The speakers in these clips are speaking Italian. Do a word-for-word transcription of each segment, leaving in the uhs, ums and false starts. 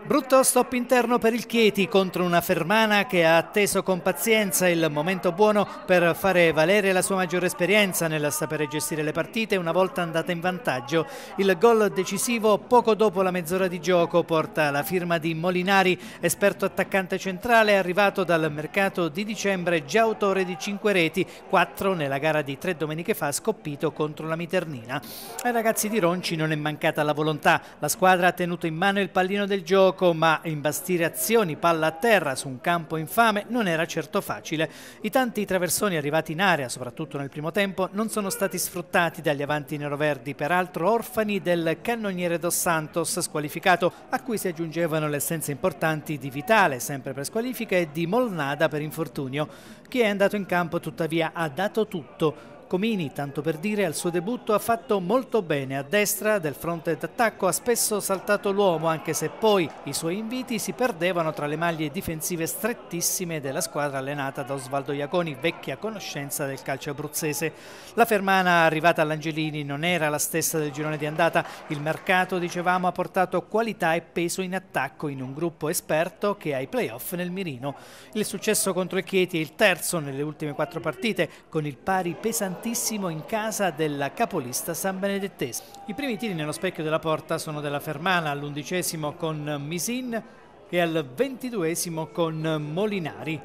Brutto stop interno per il Chieti contro una Fermana che ha atteso con pazienza il momento buono per fare valere la sua maggiore esperienza nel sapere gestire le partite una volta andata in vantaggio. Il gol decisivo poco dopo la mezz'ora di gioco porta la firma di Molinari, esperto attaccante centrale arrivato dal mercato di dicembre, già autore di cinque reti, quattro nella gara di tre domeniche fa scoppito contro la Miternina. Ai ragazzi di Ronci non è mancata la volontà, la squadra ha tenuto in mano il pallino del gioco, ma imbastire azioni palla a terra su un campo infame non era certo facile. I tanti traversoni arrivati in area, soprattutto nel primo tempo, non sono stati sfruttati dagli avanti neroverdi, peraltro orfani del cannoniere Dos Santos squalificato, a cui si aggiungevano le assenze importanti di Vitale, sempre per squalifica, e di Molnada per infortunio. Chi è andato in campo tuttavia ha dato tutto. Comini, tanto per dire, al suo debutto ha fatto molto bene. A destra del fronte d'attacco ha spesso saltato l'uomo, anche se poi i suoi inviti si perdevano tra le maglie difensive strettissime della squadra allenata da Osvaldo Iaconi, vecchia conoscenza del calcio abruzzese. La Fermana arrivata all'Angelini non era la stessa del girone di andata. Il mercato, dicevamo, ha portato qualità e peso in attacco in un gruppo esperto che ha i playoff nel mirino. Il successo contro il Chieti è il terzo nelle ultime quattro partite, con il pari pesantissimo in casa della capolista San Benedettese. I primi tiri nello specchio della porta sono della Fermana, all'undicesimo con Misin e al ventiduesimo con Molinari.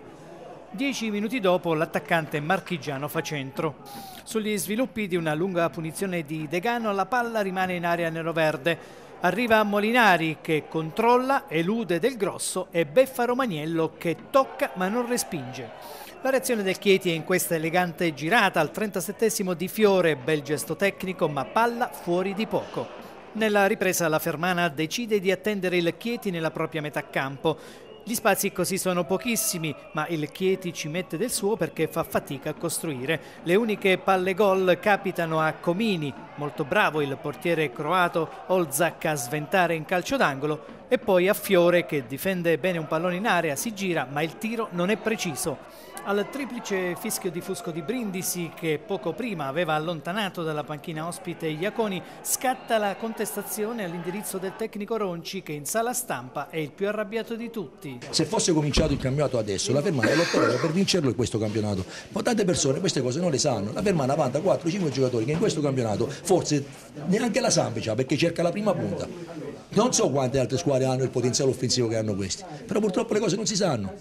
Dieci minuti dopo l'attaccante marchigiano fa centro. Sugli sviluppi di una lunga punizione di Degano la palla rimane in area neroverde. Arriva Molinari che controlla, elude Del Grosso e beffa Romaniello che tocca ma non respinge. La reazione del Chieti è in questa elegante girata al trentasettesimo di Fiore, bel gesto tecnico ma palla fuori di poco. Nella ripresa la Fermana decide di attendere il Chieti nella propria metà campo. Gli spazi così sono pochissimi, ma il Chieti ci mette del suo perché fa fatica a costruire. Le uniche palle gol capitano a Comini, molto bravo il portiere croato Olzak a sventare in calcio d'angolo, e poi a Fiore che difende bene un pallone in area, si gira ma il tiro non è preciso. Al triplice fischio di Fusco di Brindisi, che poco prima aveva allontanato dalla panchina ospite Iaconi, scatta la contestazione all'indirizzo del tecnico Ronci, che in sala stampa è il più arrabbiato di tutti. Se fosse cominciato il campionato adesso, la Fermana lotterebbe per vincerlo in questo campionato. Ma tante persone queste cose non le sanno. La Fermana vanta quattro cinque giocatori che in questo campionato forse neanche la Sampica, perché cerca la prima punta. Non so quante altre squadre hanno il potenziale offensivo che hanno questi, però purtroppo le cose non si sanno.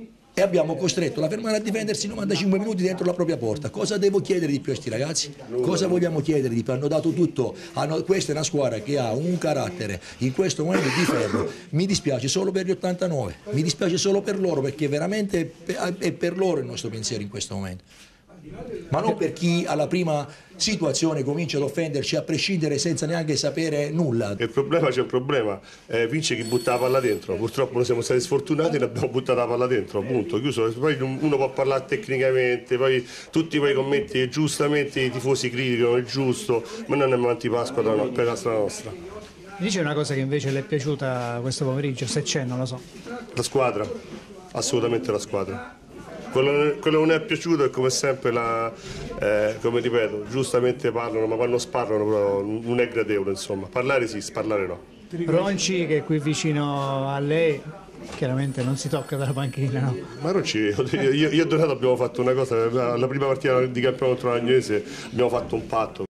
E abbiamo costretto la Fermana a difendersi novantacinque minuti dentro la propria porta. Cosa devo chiedere di più a questi ragazzi? Cosa vogliamo chiedere di più? Hanno dato tutto. Hanno... Questa è una squadra che ha un carattere in questo momento di ferro. Mi dispiace solo per gli ottantanove, mi dispiace solo per loro, perché veramente è per loro il nostro pensiero in questo momento. Ma non per chi alla prima situazione comincia ad offenderci a prescindere senza neanche sapere nulla. Il problema c'è un problema, eh, vince chi butta la palla dentro. Purtroppo noi siamo stati sfortunati e l'abbiamo buttata la palla dentro, appunto, chiuso. Poi uno può parlare tecnicamente, poi tutti quei commenti giustamente i tifosi criticano, è giusto, ma noi andiamo avanti Pasqua per la strada nostra. Mi dice una cosa che invece le è piaciuta questo pomeriggio, se c'è non lo so. La squadra, assolutamente la squadra. Quello che non è piaciuto è come sempre, la, eh, come ripeto, giustamente parlano, ma quando sparano però non è gradevole, insomma. Parlare sì, sparlare no. Ronci, che è qui vicino a lei, chiaramente non si tocca dalla panchina, no? Ma Ronci, io, io e Donato abbiamo fatto una cosa, alla prima partita di campionato contro l'Agnese abbiamo fatto un patto.